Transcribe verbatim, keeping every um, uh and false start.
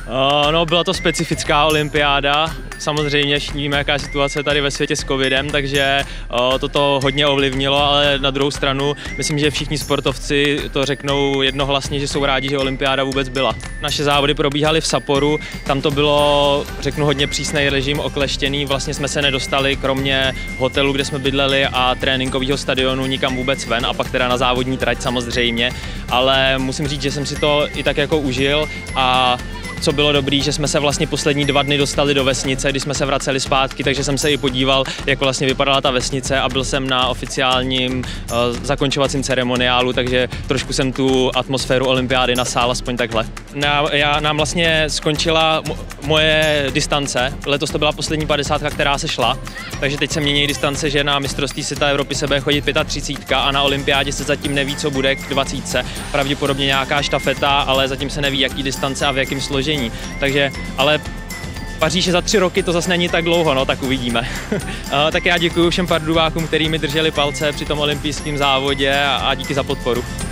Uh, no, byla to specifická olympiáda. Samozřejmě víme, jaká je situace tady ve světě s covidem, takže uh, toto hodně ovlivnilo, ale na druhou stranu myslím, že všichni sportovci to řeknou jednohlasně, že jsou rádi, že olympiáda vůbec byla. Naše závody probíhaly v Sapporu, tam to bylo, řeknu, hodně přísný režim, okleštěný, vlastně jsme se nedostali kromě hotelu, kde jsme bydleli, a tréninkového stadionu nikam vůbec ven, a pak teda na závodní trať samozřejmě, ale musím říct, že jsem si to i tak jako užil. A co bylo dobrý, že jsme se vlastně poslední dva dny dostali do vesnice, když jsme se vraceli zpátky, takže jsem se i podíval, jak vlastně vypadala ta vesnice, a byl jsem na oficiálním uh, zakončovacím ceremoniálu, takže trošku jsem tu atmosféru olympiády nasál, aspoň takhle. Já, já, nám vlastně skončila moje distance, letos to byla poslední padesátka, která se šla, takže teď se mění distance, že na mistrovství světa Evropy se bude chodit třicet pět a na olympiádě se zatím neví, co bude k dvacítce. Pravděpodobně nějaká štafeta, ale zatím se neví, jaký distance a v jakém složení. Takže, ale Paříž je za tři roky, to zase není tak dlouho, no, tak uvidíme. Tak já děkuji všem parduvákům, kteří mi drželi palce při tom olympijském závodě, a díky za podporu.